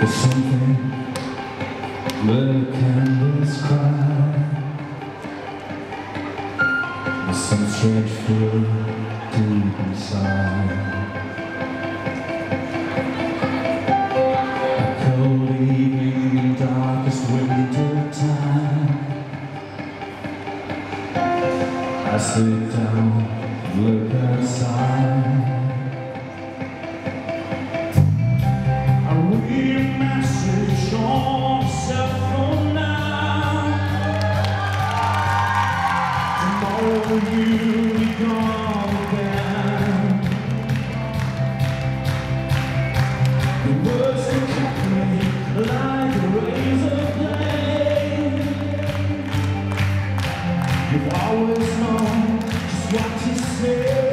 There's something where can describe. There's some strange feeling deep inside. A cold evening in darkest winter time, I sit down and look outside. I read a message on a cell phone now. Tomorrow you'll be gone again. The words that cut me like a razor blade. You've always known just what to say.